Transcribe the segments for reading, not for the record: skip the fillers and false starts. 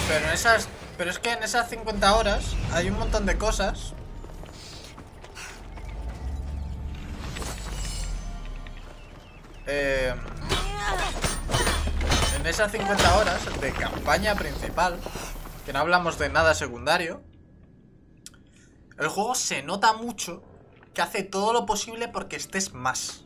Pero es que en esas 50 horas hay un montón de cosas. En esas 50 horas de campaña principal, que no hablamos de nada secundario, el juego se nota mucho que hace todo lo posible porque estés más.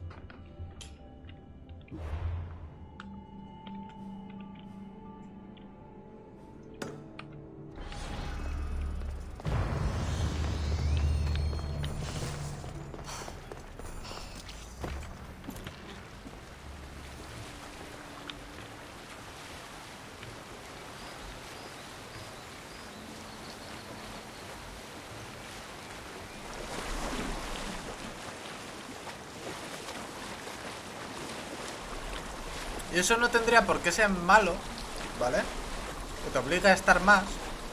Y eso no tendría por qué ser malo, ¿vale? Que te obliga a estar más.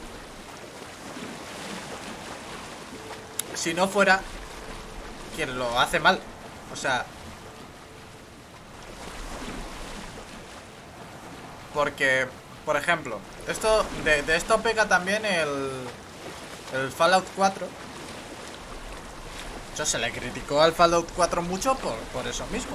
Si no fuera quien lo hace mal. O sea... Porque, por ejemplo, de esto pega también el Fallout 4. De hecho, se le criticó al Fallout 4 mucho por eso mismo.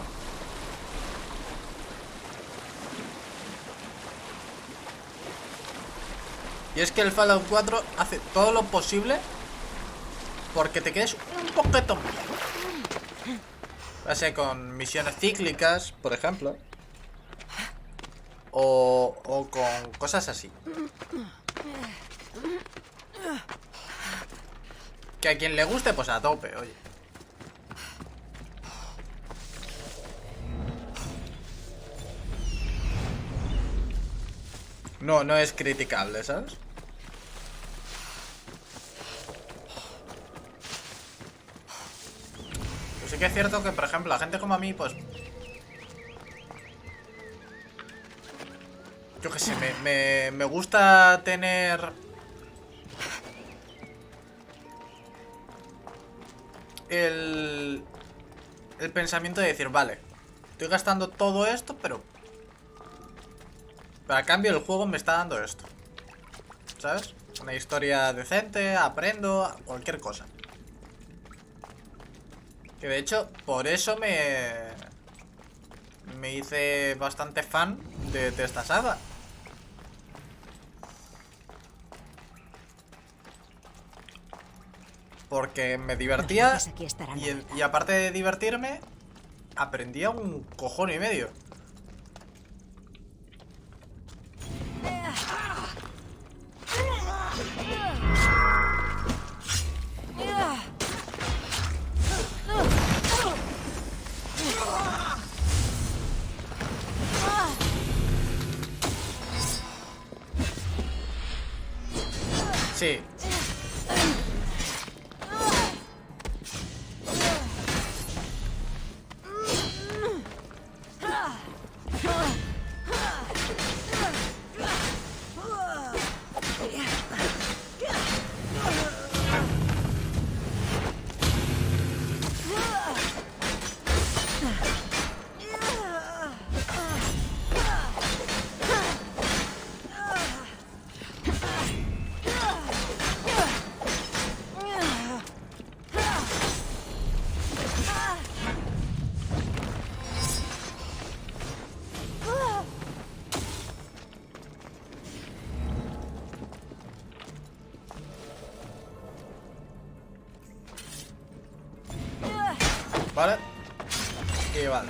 Y es que el Fallout 4 hace todo lo posible porque te quedes un poquito mejor. Ya sea con misiones cíclicas, por ejemplo. O con cosas así. Que a quien le guste, pues a tope, oye. No es criticable, ¿sabes? Pues sí que es cierto que, por ejemplo, la gente como a mí, pues... Yo qué sé, me gusta tener... El pensamiento de decir, vale, estoy gastando todo esto, pero... a cambio el juego me está dando esto. ¿Sabes? Una historia decente, aprendo, cualquier cosa. Que de hecho, por eso me hice bastante fan de esta saga. Porque me divertía y aparte de divertirme, aprendía un cojón y medio. Sí. Vale. Y vale.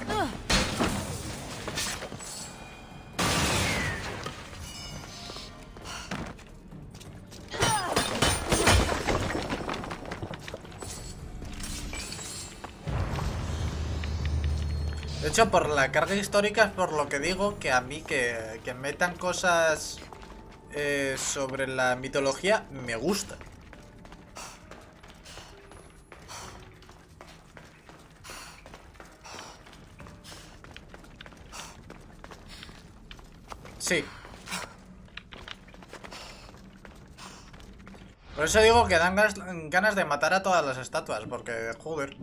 De hecho, por la carga histórica es por lo que digo que a mí que metan cosas sobre la mitología me gusta. Sí. Por eso digo que dan ganas de matar a todas las estatuas, porque, joder.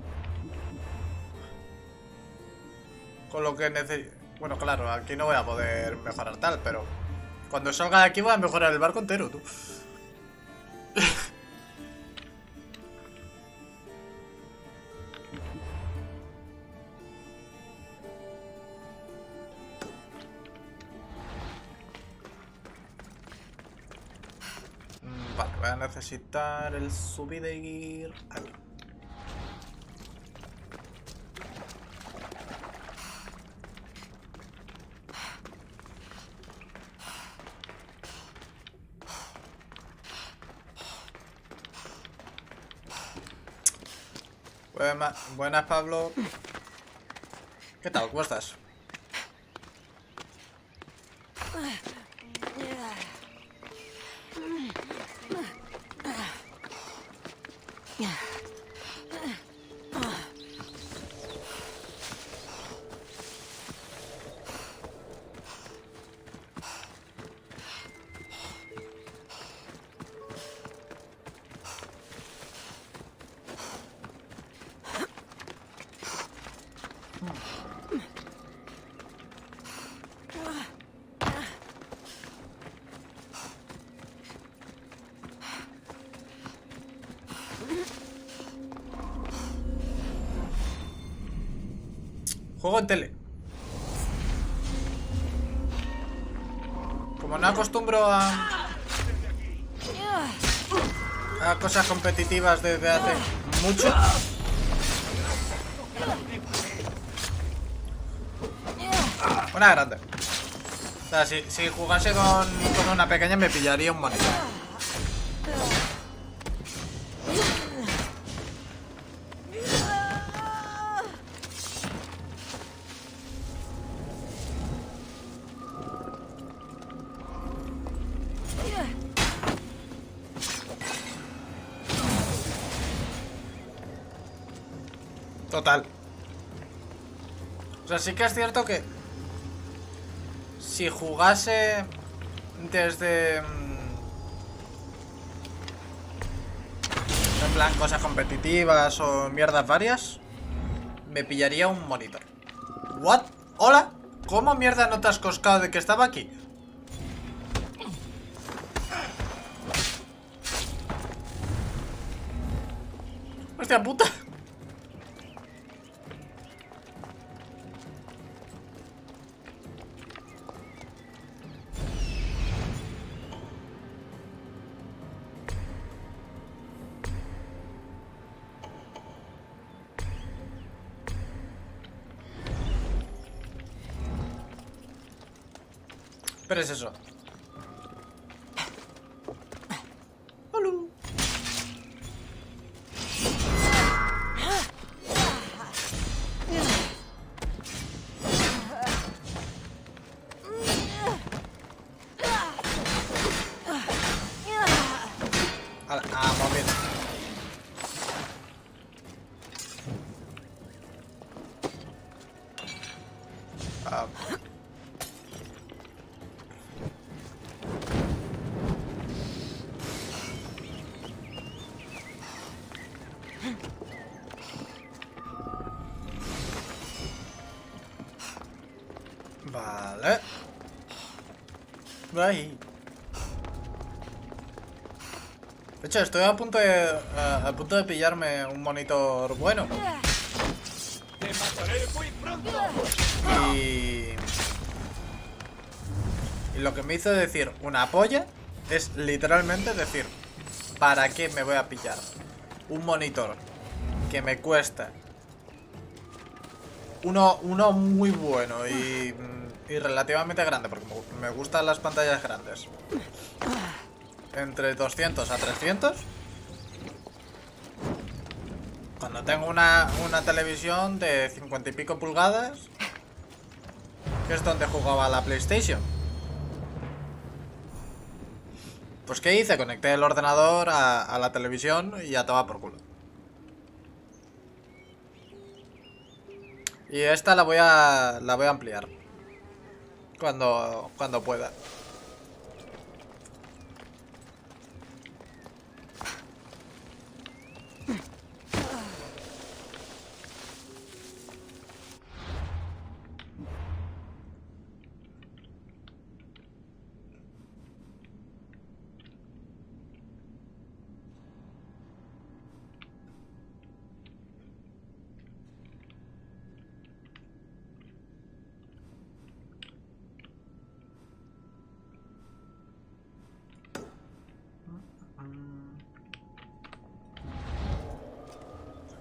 Con lo que necesito... Bueno, claro, aquí no voy a poder mejorar tal, pero... Cuando salga de aquí voy a mejorar el barco entero, tú. Vale, voy a necesitar el subir aquí. Buenas, Pablo. ¿Qué tal? ¿Cómo estás? Juego en tele. Como no acostumbro a cosas competitivas desde hace mucho. Una grande. O sea, si jugase con una pequeña me pillaría un monitor. Total. O sea, sí que es cierto que si jugase desde en plan cosas competitivas o mierdas varias, me pillaría un monitor. ¿What? ¿Hola? ¿Cómo mierda no te has coscado de que estaba aquí? Hostia puta. Pero es eso. Hola. Vamos bien. Vale. Ahí. De hecho, estoy a punto de pillarme un monitor bueno. ¡Te mataré muy pronto! Y lo que me hizo decir una polla es literalmente decir, ¿para qué me voy a pillar un monitor que me cuesta uno muy bueno y relativamente grande, porque me gustan las pantallas grandes, entre 200 a 300, cuando tengo una televisión de 50 y pico pulgadas, que es donde jugaba la PlayStation? Pues ¿qué hice? Conecté el ordenador a la televisión y ya estaba por culo. Y esta la voy a ampliar cuando pueda.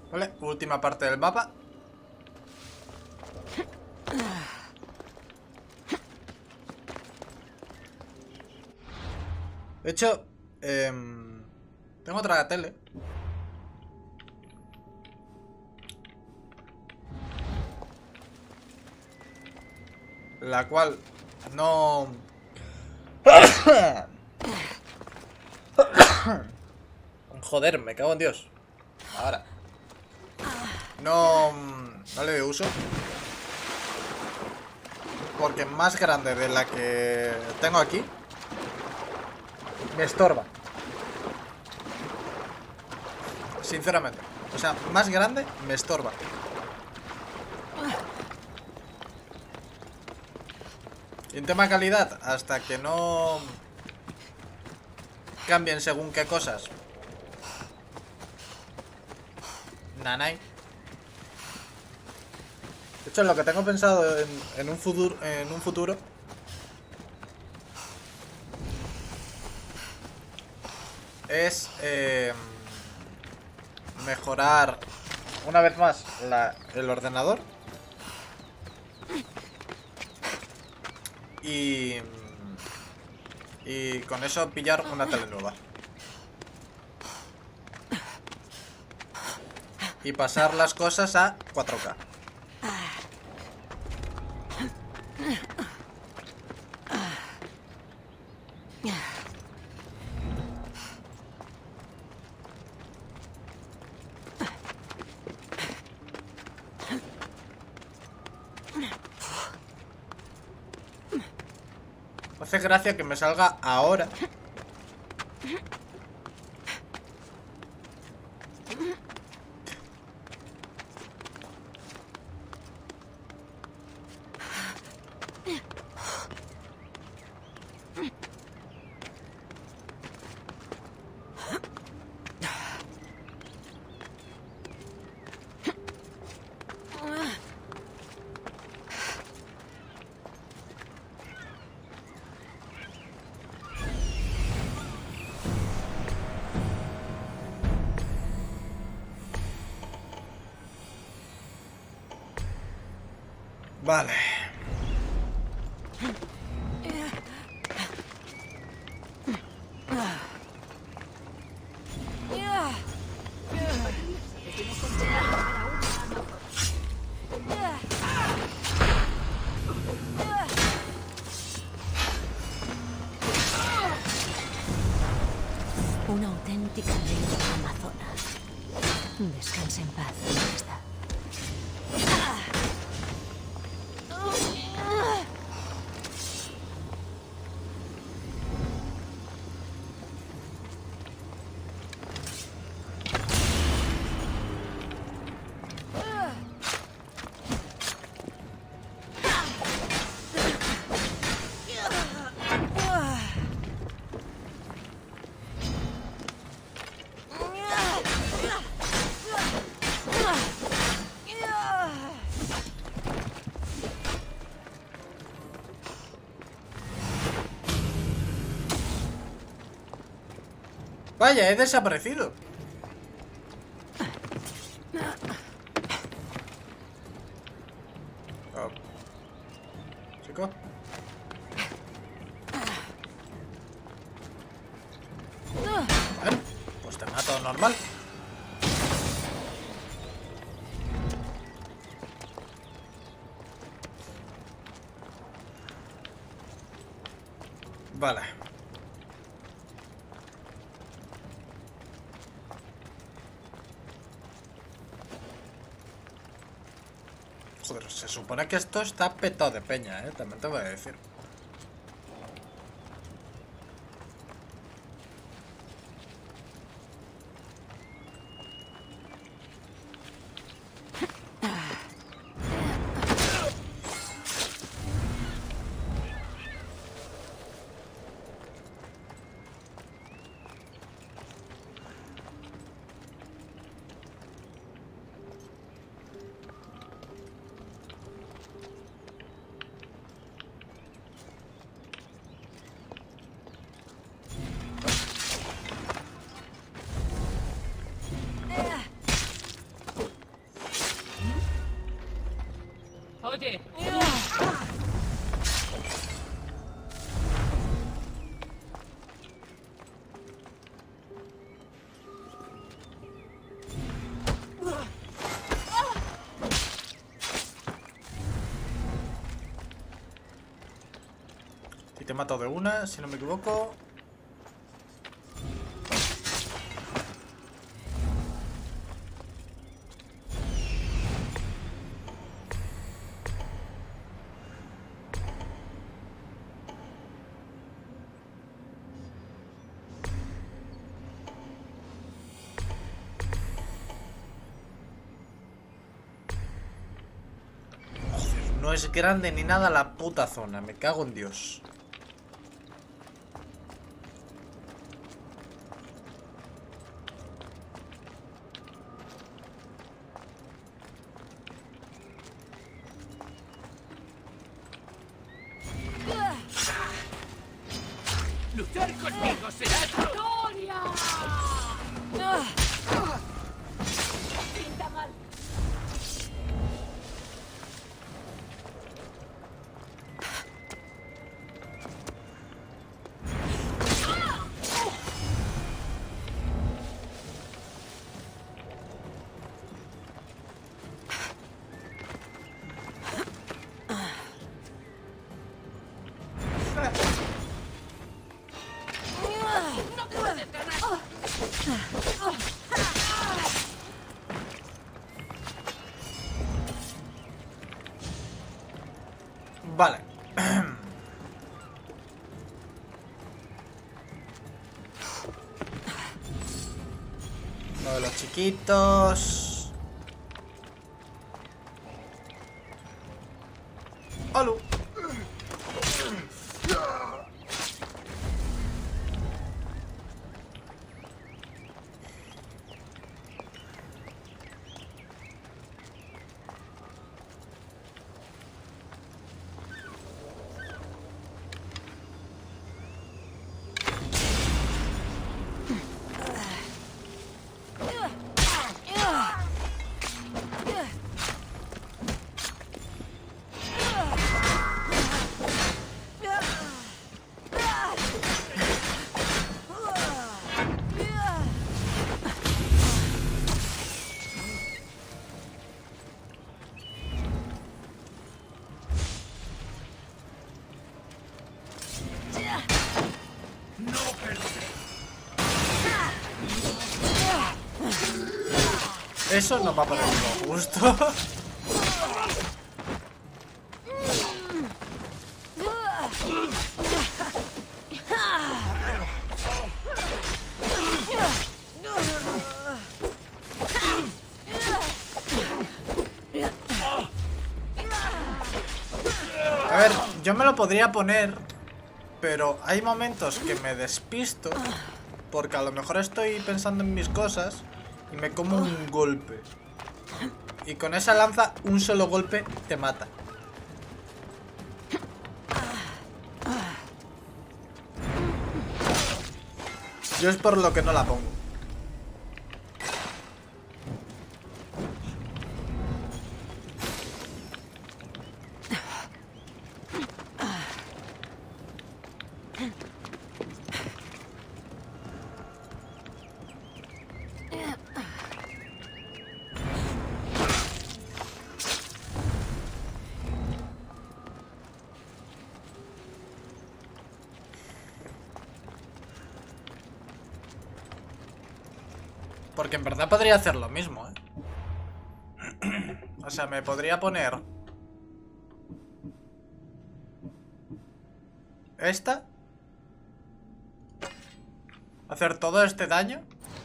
Vale, última parte del mapa. De hecho, tengo otra tele. La cual no... Joder, me cago en Dios. Ahora. No le doy uso. Porque más grande de la que tengo aquí me estorba. Sinceramente. O sea, más grande me estorba. Y en tema calidad, hasta que no cambien según qué cosas. Nanay. De hecho, lo que tengo pensado en un futuro es mejorar una vez más el ordenador y con eso pillar una tele nueva y pasar las cosas a 4K. Hace gracia que me salga ahora. Vale. Una auténtica ley de Amazonas. Descansa en paz, Majestad. Vaya, he desaparecido. Oh. Chico. Bueno, pues te mato normal. Vale. Joder, se supone que esto está petado de peña, también te voy a decir. Y te mato de una, si no me equivoco. No es grande ni nada la puta zona, me cago en Dios. ¡Luchar conmigo será ¡Gloria! Pinta mal. ¡No puedes ganar! Vale. Lo de los chiquitos. ¡Halo! Eso no va a poner como justo. A ver, yo me lo podría poner, pero hay momentos que me despisto porque a lo mejor estoy pensando en mis cosas y me como un golpe. Y con esa lanza, un solo golpe te mata. Yo es por lo que no la pongo. Porque en verdad podría hacer lo mismo, ¿eh? O sea, me podría poner esta, hacer todo este daño.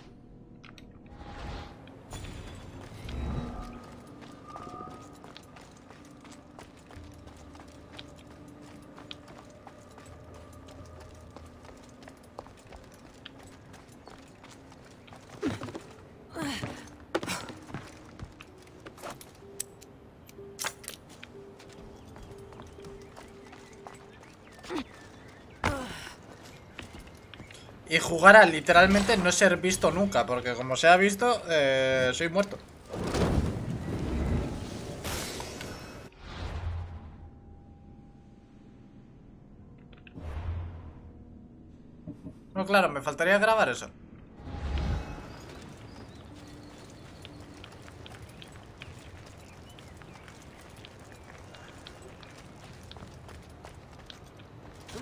Y jugar a literalmente no ser visto nunca, porque como se ha visto, soy muerto. No, claro, me faltaría grabar eso.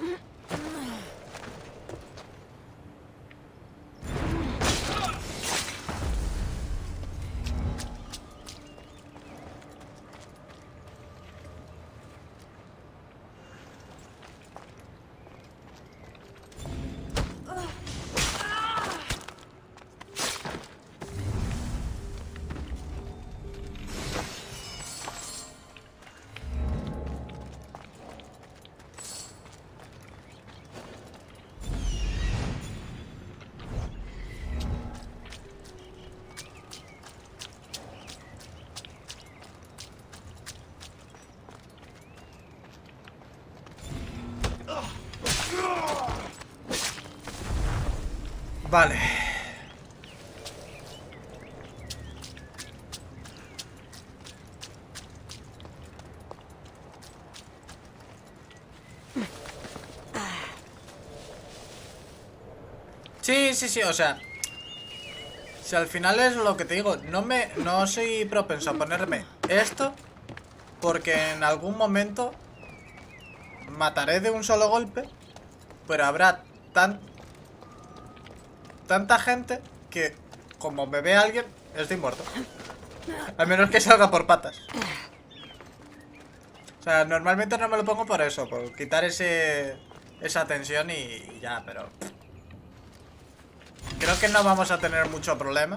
Vale. Sí, o sea, si al final es lo que te digo, no soy propenso a ponerme esto porque en algún momento mataré de un solo golpe, pero habrá tanta gente que como me ve alguien, estoy muerto. Al menos que salga por patas. O sea, normalmente no me lo pongo por eso, por quitar esa tensión y ya, pero creo que no vamos a tener mucho problema.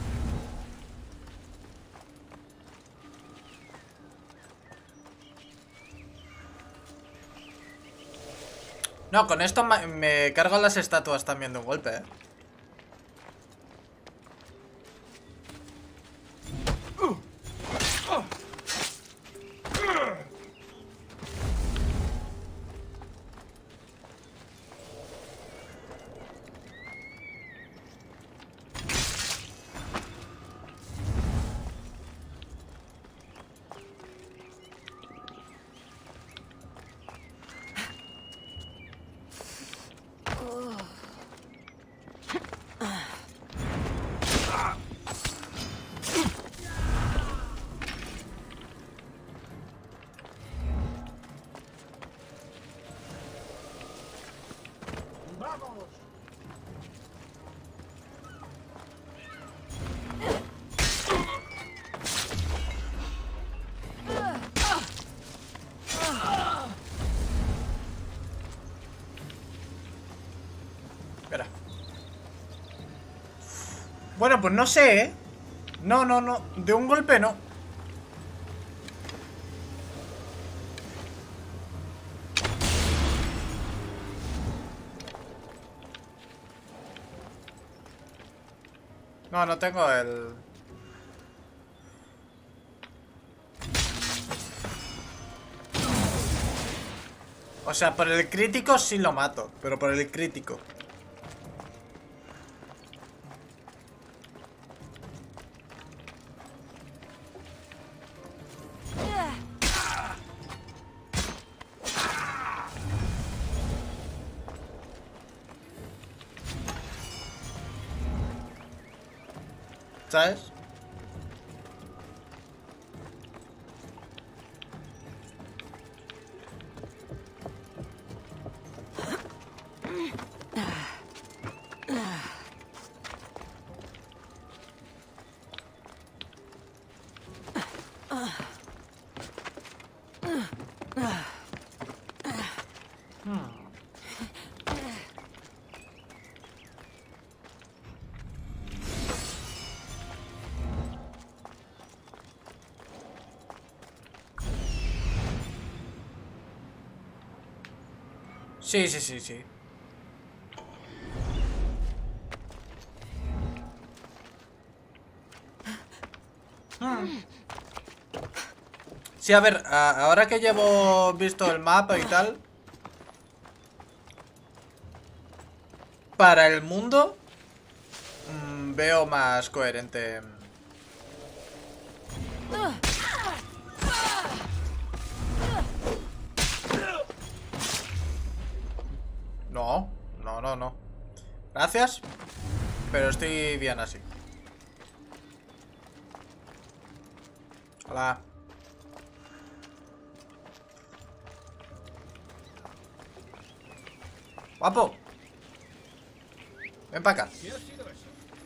No, con esto me cargo las estatuas también de un golpe, ¿eh? Espera. Bueno, pues no sé, ¿eh? No. De un golpe no. No tengo el... O sea, por el crítico sí lo mato, pero por el crítico. ¿Sabes? Sí. Sí, a ver, ahora que llevo visto el mapa y tal, para el mundo veo más coherente. No. Gracias, pero estoy bien así. Hola. Guapo. Ven para acá. ¿Qué ha sido eso?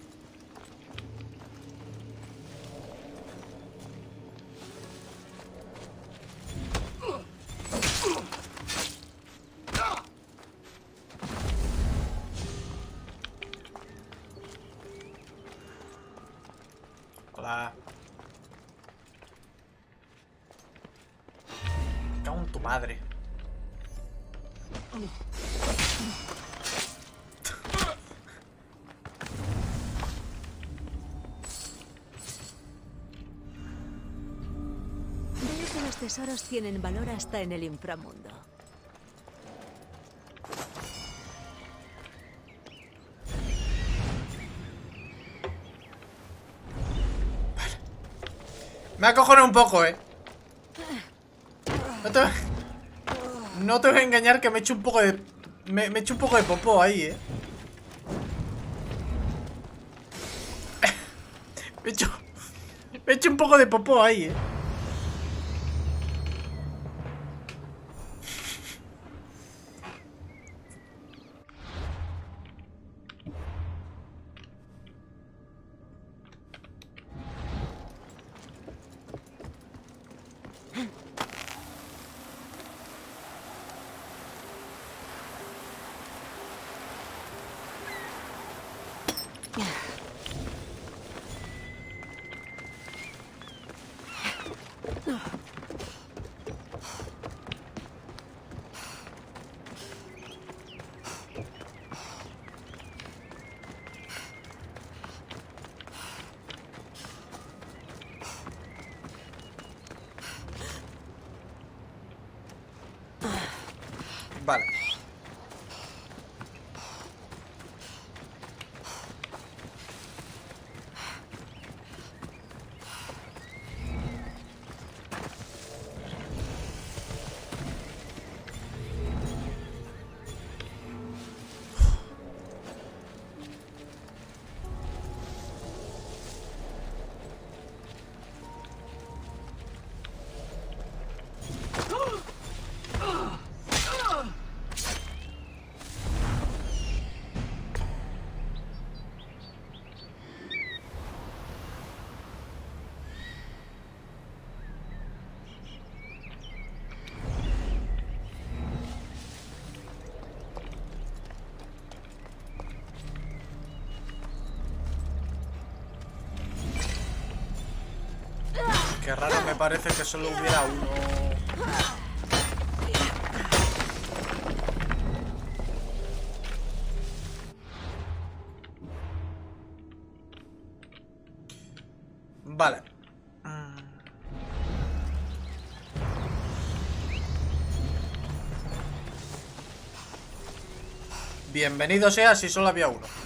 Hola. Me cago en tu madre. Veo que los tesoros tienen valor hasta en el inframundo. Me acojoné un poco, No te voy a engañar que me he hecho un poco de... Me he hecho un poco de popó ahí, Me he hecho un poco de popó ahí, Vale. Qué raro me parece que solo hubiera uno. Vale. Bienvenido sea si solo había uno.